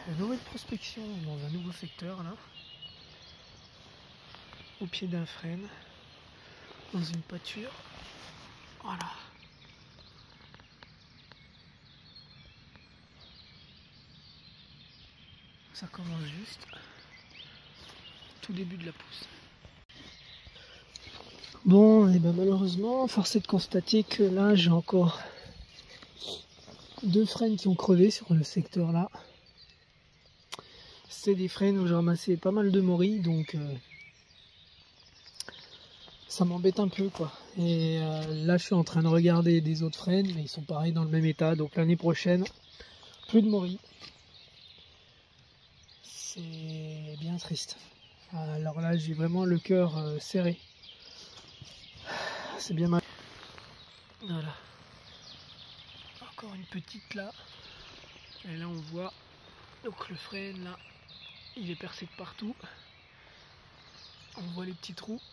Une nouvelle prospection dans un nouveau secteur là, au pied d'un frêne, dans une pâture. Voilà. Ça commence juste, tout début de la pousse. Bon, et ben malheureusement, force est de constater que là j'ai encore 2 frênes qui ont crevé sur le secteur là. C'est des frênes où j'ai ramassé pas mal de morilles, donc ça m'embête un peu quoi. Et là je suis en train de regarder des autres frênes, mais ils sont pareils dans le même état, donc l'année prochaine, plus de morilles. C'est bien triste. Alors là j'ai vraiment le cœur serré. C'est bien mal. Voilà. Encore une petite là. Et là on voit donc le frêne là, il est percé de partout. On voit les petits trous.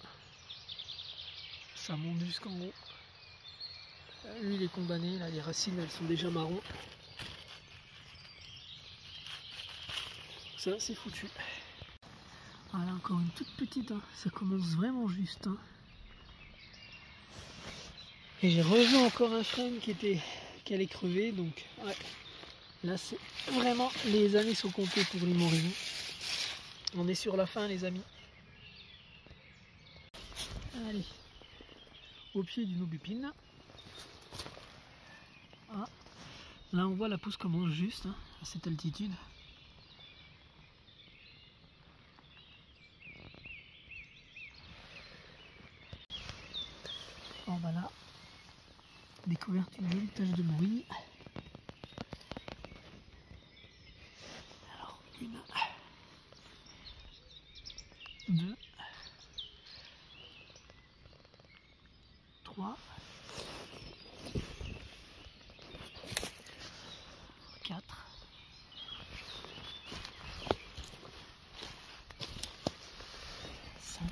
Ça monte jusqu'en haut. Lui il est condamné, là les racines elles sont déjà marron. Ça c'est foutu. Voilà encore une toute petite, hein. Ça commence vraiment juste. Hein. Et j'ai revu encore un frêne qui allait crever, donc ouais. Là c'est vraiment, les années sont comptées pour les morilles. On est sur la fin les amis. Allez, au pied d'une aubépine. Ah. Là on voit la pousse commence juste, hein, à cette altitude. En bas là, découverte une jolie tache de morille. Alors, 1, 2, 3, 4, 5,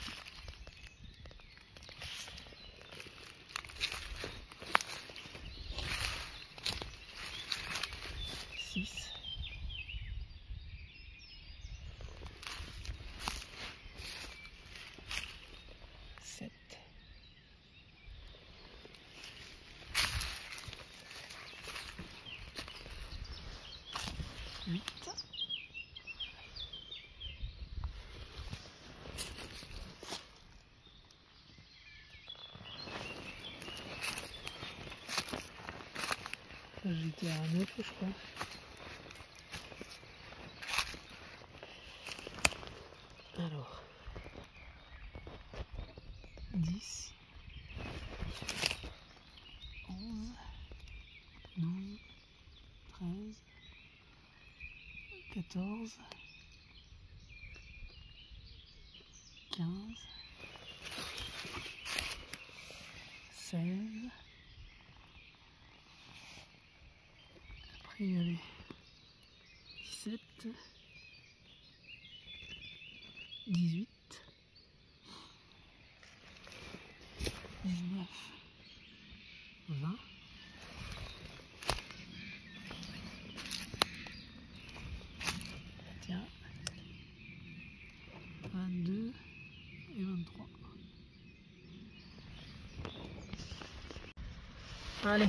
6, 7, 8, j'étais à 9 je crois. Alors 10, 11, 12, 13, 14, 15, 16. Après il y avait 17, 18, 19, 20, 21, 22 et 23. Allez,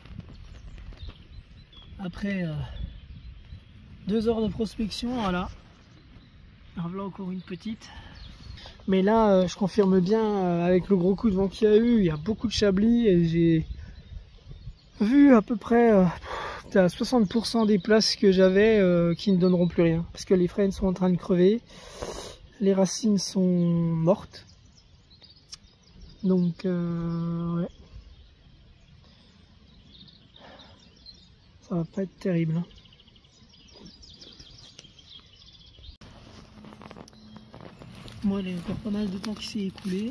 après 2 heures de prospection, voilà. Alors là encore une petite. Mais là, je confirme bien, avec le gros coup de vent qu'il y a eu, il y a beaucoup de chablis et j'ai vu à peu près à 60% des places que j'avais qui ne donneront plus rien. Parce que les frênes sont en train de crever, les racines sont mortes. Donc, ouais. Ça va pas être terrible. Hein. Moi, il y a encore pas mal de temps qui s'est écoulé.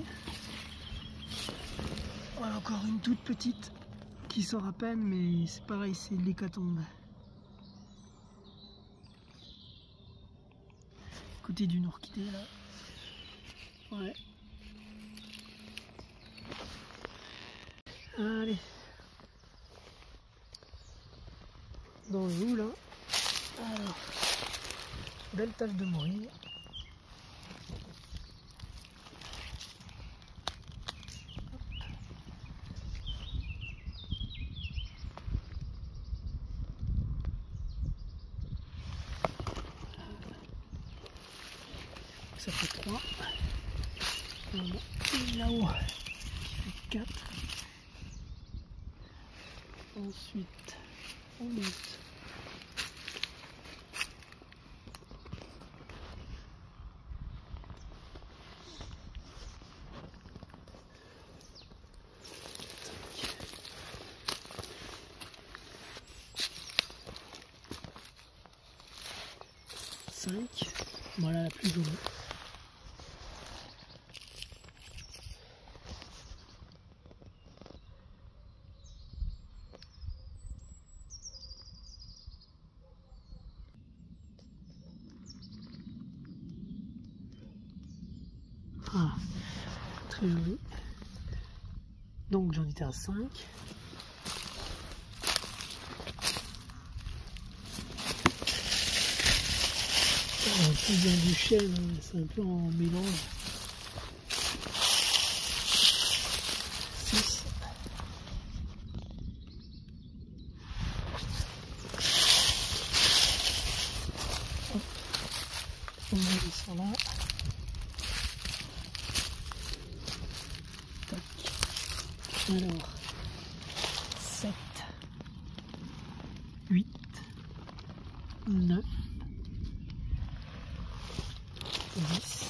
Voilà, encore une toute petite qui sort à peine, mais c'est pareil, c'est l'hécatombe. Côté d'une orchidée là. Ouais. Allez. Dans le joue là. Alors. belle tache de morille. Ça fait 3. Et là-haut, qui fait 4. Ensuite, on monte. Voilà la plus jolie. Voilà, très joli. Donc j'en étais à 5. C'est bien du chêne, c'est un peu en mélange. 6. On va descendre là. Tac. Alors, 7, 8, 9, 10.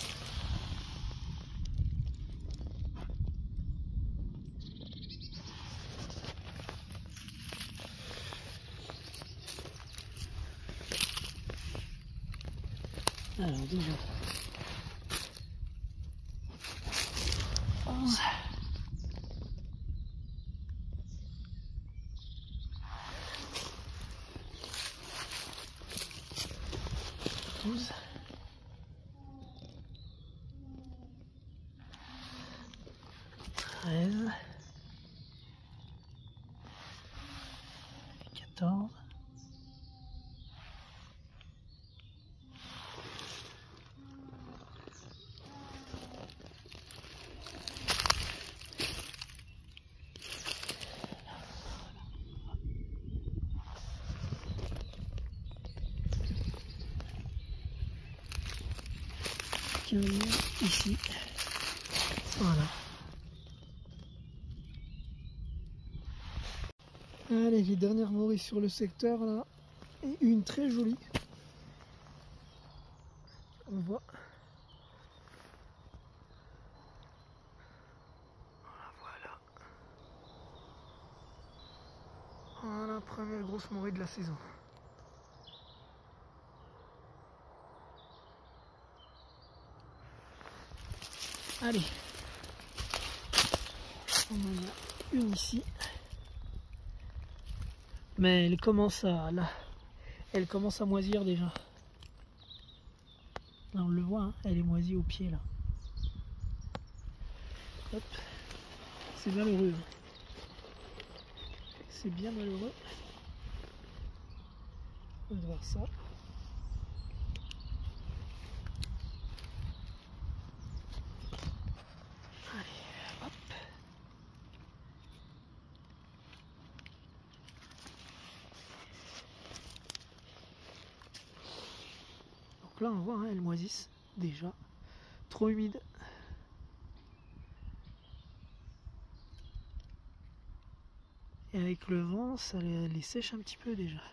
Alors déjà 11. 12. 13. 14. 15 ici. Voilà. Allez, les dernières morilles sur le secteur là. Et une très jolie. On voit. Voilà. Voilà, première grosse morille de la saison. Allez, on en a une ici, mais elle commence à moisir déjà. Là, on le voit, hein, elle est moisie au pied là. Hop, c'est malheureux. C'est bien malheureux. On va voir ça. Donc là on voit, hein, elles moisissent déjà. Trop humide. Et avec le vent, ça les sèche un petit peu déjà.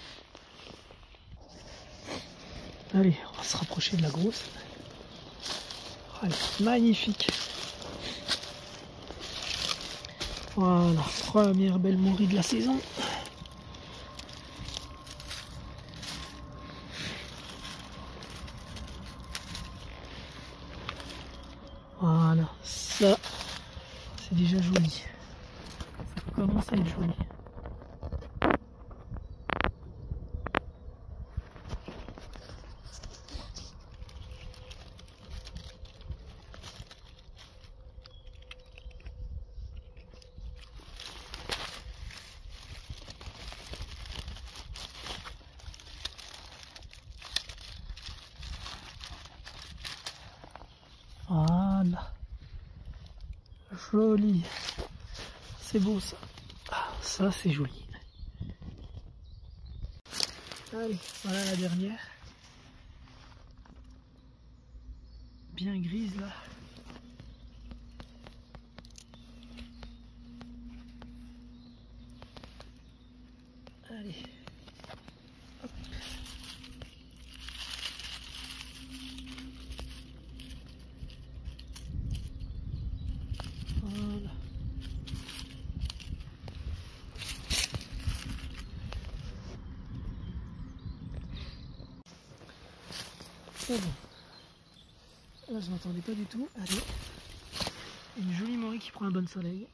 Allez, on va se rapprocher de la grosse. Allez, magnifique. Voilà, première belle morille de la saison. Voilà, ça, c'est déjà joli. Ça commence à être joli. Joli. C'est beau ça. Ah, ça c'est joli. Allez, voilà la dernière. Bien grise là. Allez. Hop. Voilà. C'est bon. Là, je m'attendais pas du tout. Allez. Une jolie morue qui prend un bon soleil.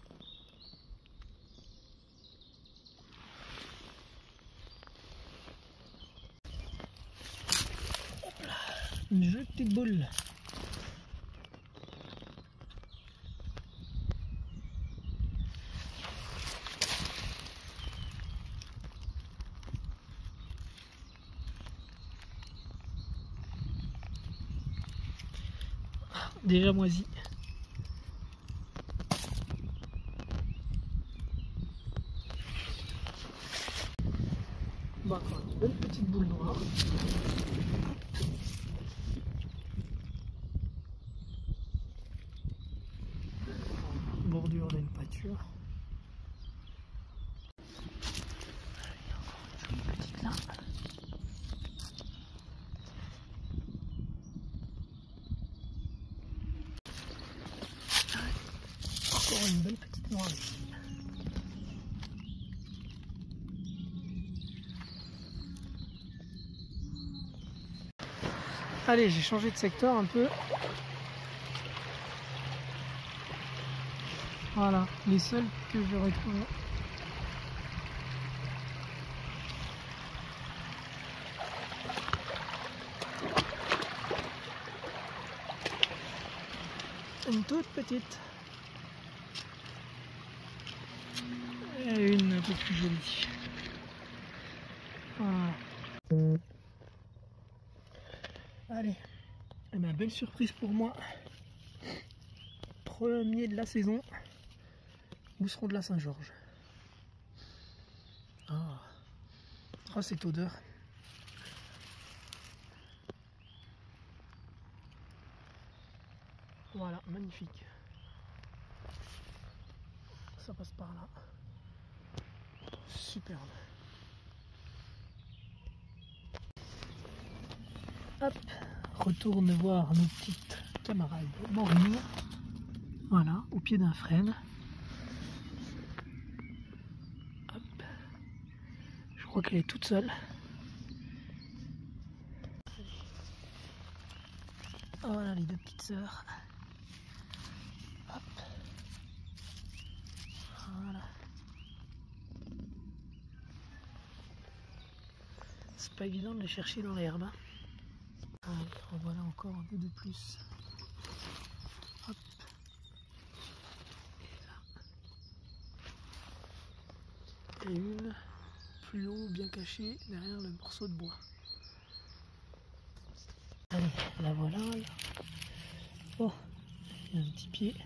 Hop là. Une jolie petite boule. Déjà moisi. Bon, une belle petite boule noire. Bordure d'une pâture. Il y a encore une jolie petite là. Encore une belle petite noire ici. Allez, j'ai changé de secteur un peu. Voilà, les seuls que je retrouve. Une toute petite. Et une un peu plus jolie. Voilà. Allez, eh ben, belle surprise pour moi. Premier de la saison. Mousseron de la Saint-Georges. Ah, oh, cette odeur. Voilà, magnifique. Ça passe par là. Superbe. Hop, retourne voir nos petites camarades morues. Voilà, au pied d'un frêne. Hop. Je crois qu'elle est toute seule. Voilà les deux petites sœurs. Hop. Voilà. C'est pas évident de les chercher dans l'herbe. Allez, en voilà encore deux de plus. Hop. Et une plus haut, bien cachée, derrière le morceau de bois. Allez, la voilà. Là. Oh, il y a un petit pied.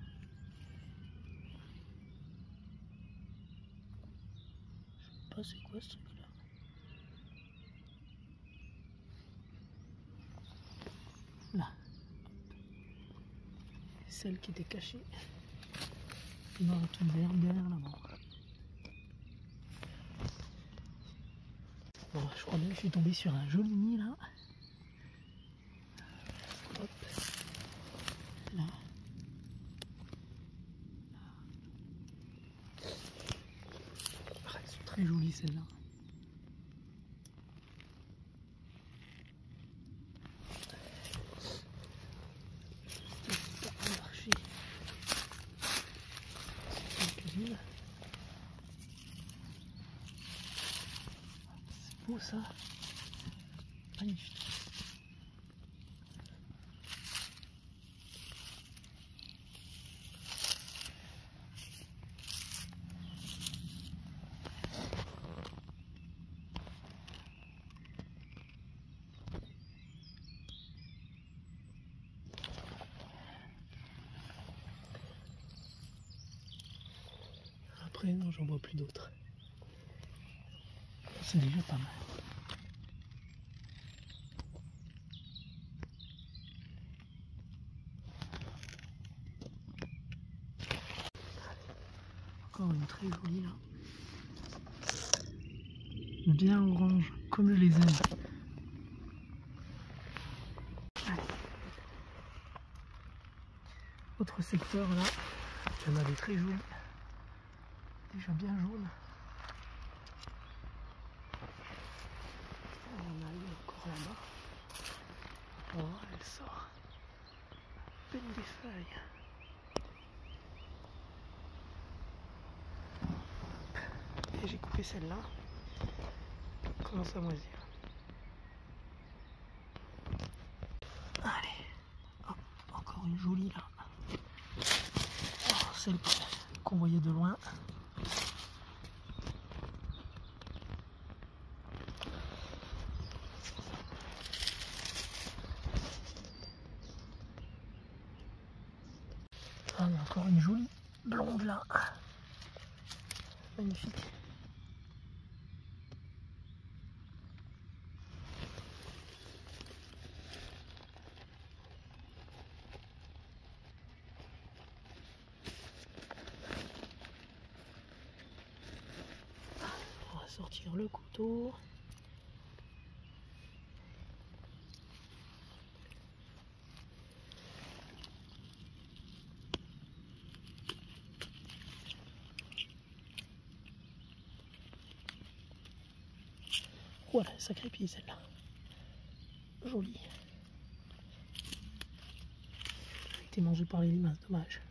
Je sais pas c'est quoi ce truc là. Là. Celle qui était cachée dans la toile verte derrière la mort. Bon, je crois bien que je suis tombé sur un joli nid là. Hop. Là. Ah, elles sont très jolies celles-là. C'est beau ça. Magnifique. près, non, j'en vois plus d'autres. C'est déjà pas mal. Encore une très jolie là. Bien orange, comme je les aime. Allez. Autre secteur là, il y en a des très jolies. Déjà bien jaunes. Il y en a une encore là-bas. Oh, elle sort à peine des feuilles. Et j'ai coupé celle-là. Elle commence à moisir. Allez, oh, encore une jolie là. Oh, celle qu'on voyait de loin. Ah, il y a encore une jolie blonde là. Magnifique. On va sortir le couteau. Voilà, sacré pied celle-là. Jolie. Elle a été mangée par les limaces, dommage.